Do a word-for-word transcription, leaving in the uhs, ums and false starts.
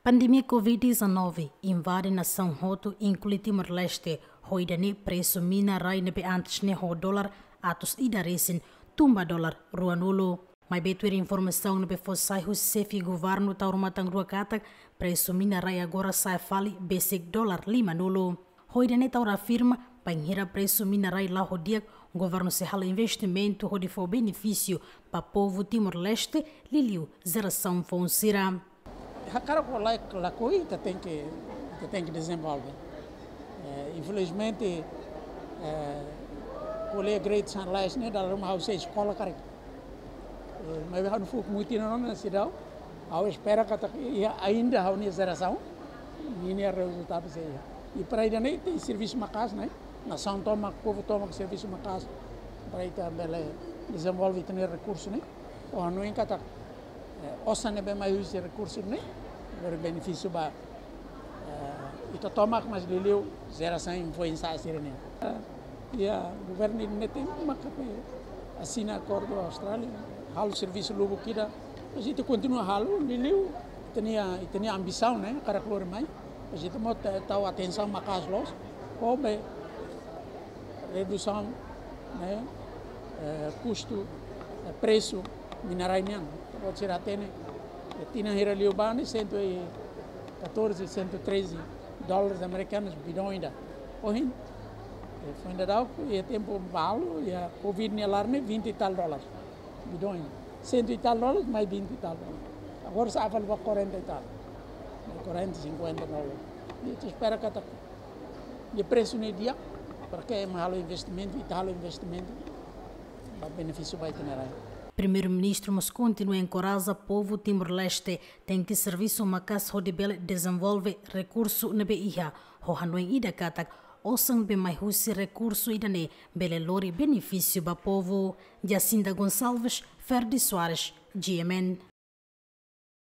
Pandemia covid dezenove invade nação Roto, inclui Timor-Leste, hoidane preço mina rai nebe antes ne ho dólar atos idaresin tumba dólar ruanulo. Mas betuir informação nebe fossai o sefi governo taurumatang ruakatak preço mina rai agora sai fali basic dólar lima nulo. Hoidane taura afirma panhira preço mina rai lá hodiak governo se hala investimento hodi for benefício para povo Timor-Leste liliu zeração fonsira. A cara a coisa tem que tem que desenvolver. É, infelizmente, o é, grade San Lais né da uma house escola cara. Mas eu não fui muito na cidade. Eu espero que ainda a uma geração e é resultado seja. E para aí nem tem serviço uma casa né. Nação toma, o povo toma serviço uma casa. Para aí também desenvolve ter recursos né. Ou não encata. Osa ne bem mais recursos né. Agora benefício ba itu tomak mas diliu geração influência né. E a governo ne tem uma capa assina acordo com a Austrália, halo serviço logo kira, a gente continua halo diliu tinha tinha ambição né, para cloro mais, a gente mot tahu atenção makas los, como redução né, custo, preço mineraian, pode ser até né tinha hira liubani cento e quatorze, cento e treze dólares americanos bidão ainda. Hoje foi ainda dá e tempo malo e a covid ne alarme vinte e tal dólares bidão ainda. cento e tal dólares mais vinte e tal dólares. Agora só fala para quarenta e tal. quarenta, cinquenta dólares. E te espera que o preço no dia porque é malo investimento e tal investimento para benefício vai ter aí. Primeiro-ministro mas continua a encorajar o povo Timor-Leste tem que serviço uma casa onde bele desenvolve recurso na beia, o Hanoi ida katak osang be mais husi recurso ida ne bele lori benefício para povo. Jacinda Gonçalves, Ferdi Soares, G M N.